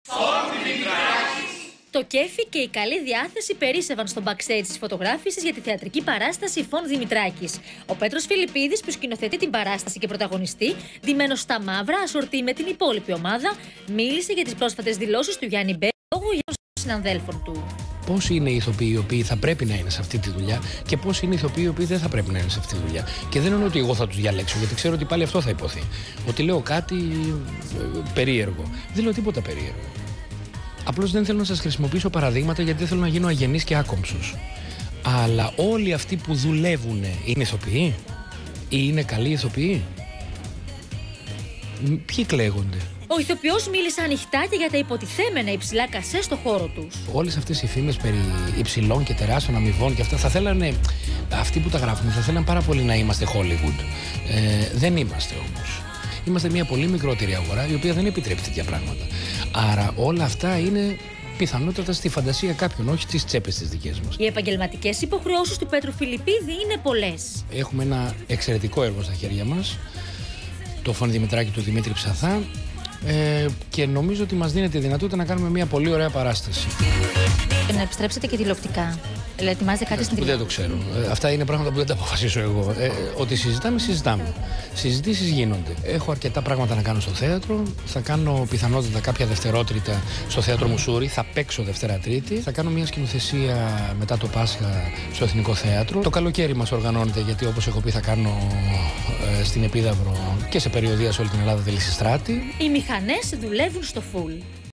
Το κέφι και η καλή διάθεση περίσσευαν στο backstage της φωτογράφησης για τη θεατρική παράσταση Φων Δημητράκης. Ο Πέτρος Φιλιππίδης, που σκηνοθετεί την παράσταση και πρωταγωνιστεί, ντυμένος στα μαύρα, ασορτή με την υπόλοιπη ομάδα, μίλησε για τις πρόσφατες δηλώσεις του Γιάννη Μπέ λόγω για των συναδέλφων του. Πώς είναι οι ηθοποιοί οι οποίοι θα πρέπει να είναι σε αυτή τη δουλειά και πώς είναι οι ηθοποιοί οι οποίοι δεν θα πρέπει να είναι σε αυτή τη δουλειά. Και δεν είναι ότι εγώ θα τους διαλέξω, γιατί ξέρω ότι πάλι αυτό θα υποθεί. Ότι λέω κάτι περίεργο. Δεν λέω τίποτα περίεργο. Απλώς δεν θέλω να σας χρησιμοποιήσω παραδείγματα γιατί δεν θέλω να γίνω αγενής και άκομψος. Αλλά όλοι αυτοί που δουλεύουν είναι ηθοποιοί ή είναι καλοί ηθοποιοί. Ποιοι κλαίγονται? Ο ηθοποιός μίλησε ανοιχτά και για τα υποτιθέμενα υψηλά κασέ στο χώρο τους. Όλες αυτές οι φήμες περί υψηλών και τεράστιων αμοιβών και αυτά θα θέλανε, αυτοί που τα γράφουν, θα θέλανε πάρα πολύ να είμαστε Hollywood. Δεν είμαστε όμως. Είμαστε μια πολύ μικρότερη αγορά η οποία δεν επιτρέπει τέτοια πράγματα. Άρα όλα αυτά είναι πιθανότατα στη φαντασία κάποιων, όχι στις τσέπες τις δικές μας. Οι επαγγελματικές υποχρεώσεις του Πέτρου Φιλιππίδη είναι πολλές. Έχουμε ένα εξαιρετικό έργο στα χέρια μας, το Φων Δημητράκη του Δημήτρη Ψαθά, και νομίζω ότι μας δίνεται η δυνατότητα να κάνουμε μια πολύ ωραία παράσταση. Και να επιστρέψετε και τηλεοπτικά. Δηλαδή, ετοιμάζετε κάτι στην τηλεοπτική? Δεν το ξέρω. Αυτά είναι πράγματα που δεν τα αποφασίσω εγώ. Ότι συζητάμε. Συζητήσεις γίνονται. Έχω αρκετά πράγματα να κάνω στο θέατρο. Θα κάνω πιθανότατα κάποια δευτερότριτα στο θέατρο Μουσούρη. Θα παίξω Δευτέρα-Τρίτη. Θα κάνω μια σκηνοθεσία μετά το Πάσχα στο Εθνικό Θέατρο. Το καλοκαίρι μας οργανώνεται, γιατί όπως έχω πει θα κάνω στην Επίδαυρο και σε περιοδεία σε όλη την Ελλάδα τη Λυσιστράτη. Οι μηχανές δουλεύουν στο full.